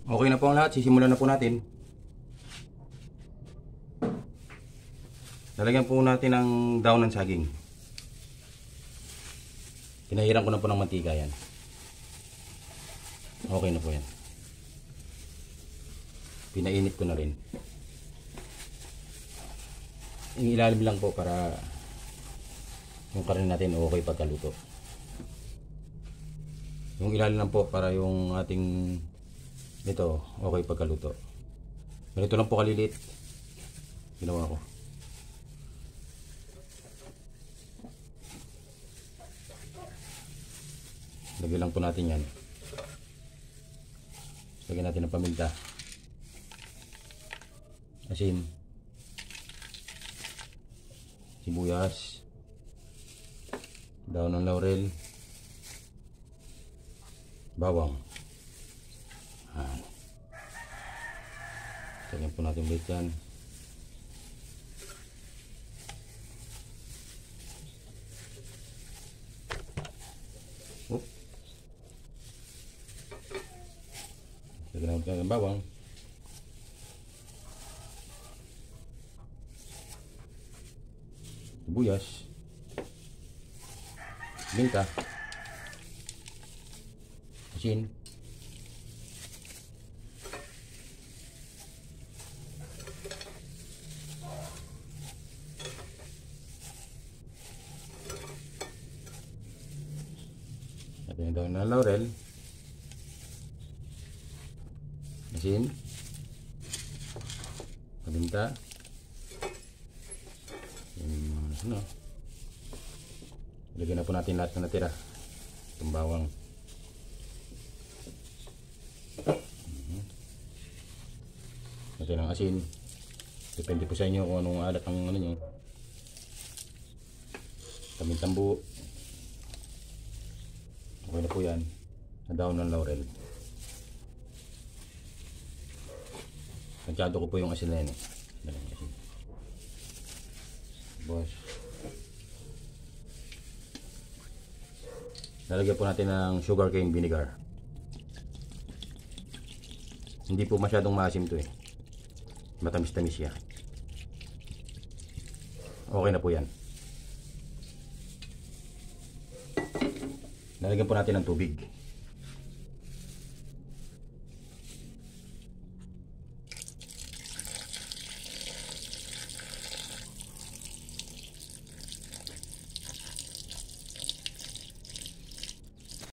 Okay na po ang lahat, sisimulan na po natin. Lalagyan po natin ng daon ng saging. Pinahiran ko na po ng mantika yan. Okay na po yan. Pinainit ko na rin. Yung ilalim lang po para yung karne natin okay pagkaluto. Yung ilalim lang po para yung ating ito okay pagkaluto. Ganito lang po kalilit ginawa ko. Lagyan lang po natin yan. Lagyan natin ng paminta, asin, sibuyas, daon ng laurel, bawang. Lagyan po natin ulit yan. Lagyan natin ng bawang. Sibuyas, minta, asin, natin yung daon ng laurel, asin, paminta, ano, ilagyan na po natin lahat na natira. Itong bawang, natin ang asin, depende po sa inyo kung anong alat ang ano nyo. Pamintang buo, okay na po yan. Na daon ng laurel, nagsyado ko po yung asin na yan. Boss, lalagyan po natin ng sugar cane vinegar. Hindi po masyadong maasim to matamis-tamis siya. Okay na po yan. Lalagyan po natin ng tubig.